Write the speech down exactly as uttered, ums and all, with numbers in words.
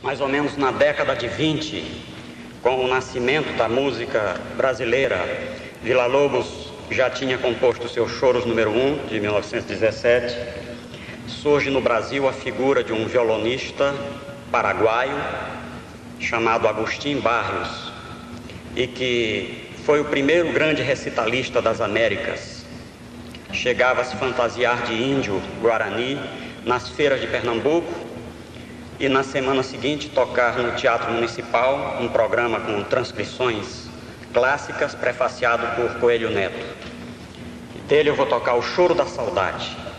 mais ou menos na década de vinte, com o nascimento da música brasileira, Villa-Lobos já tinha composto seu Choros número um, de mil novecentos e dezessete. Surge no Brasil a figura de um violonista paraguaio chamado Agustín Barrios, e que foi o primeiro grande recitalista das Américas. Chegava a se fantasiar de índio guarani nas feiras de Pernambuco e na semana seguinte tocar no Teatro Municipal um programa com transcrições clássicas prefaciado por Coelho Neto. Dele eu vou tocar o Choro da Saudade.